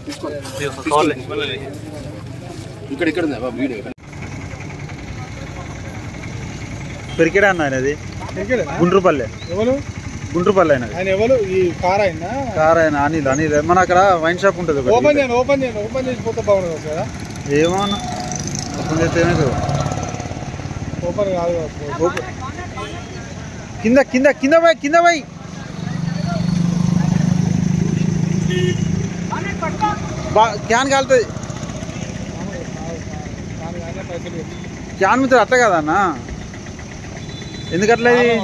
ఇక్కడ ఇక్కడ వీడియో పెరికేడా అన్న ఆయనది గుండ్రుపల్లె గుండ్రుపల్లె ఆయన ఎవరు ఈ కార్ అయినా కార్ ఆయన అనిల్ అనిల్ మన అక్కడ వైన్ షాప్ ఉంటుంది ఓపెన్ చేసి పోతే బాగుంటుంది కదా ఏమో అన్న ఓపెన్ చేస్తే ఏమైతే ఓపెన్ కాదు కింద కింద కింద పోయి కింద పోయి క్యాన్ కాలుతుంది క్యాన్ మీద అట్లా కదా అన్న ఎందుకట్లా ఇది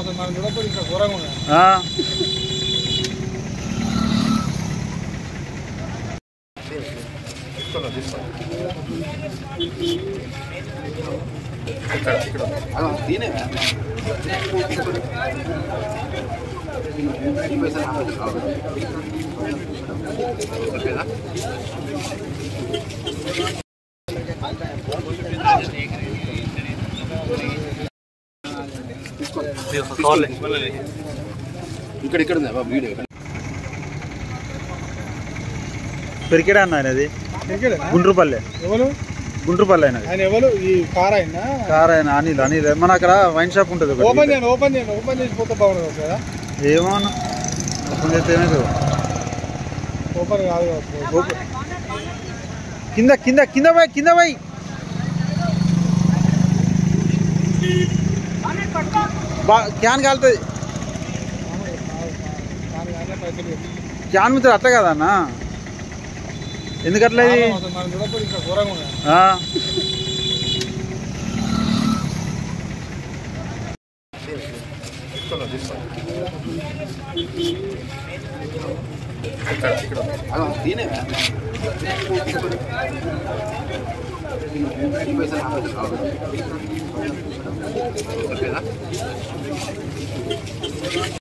ఇక్కడ ఇక్కడ వీడియో పెరికేడా అన్న ఆయనది గుండ్రుపల్లె గుండ్రుపల్లె ఆయన ఎవరు ఈ కార్ అయినా కార్ ఆయన అనిల్ అనిల్ మన అక్కడ వైన్ షాప్ ఉంటుంది ఓపెన్ చేసి పోతే బాగుంటుంది కదా ఏమో అన్న ఓపెన్ చేస్తే ఏమైతే ఓపెన్ కాదు కింద కింద కింద పోయి కింద పోయి క్యాన్ కాలుతుంది క్యాన్ మీద అట్లా కదా అన్న ఎందుకట్లా ఇది దీనే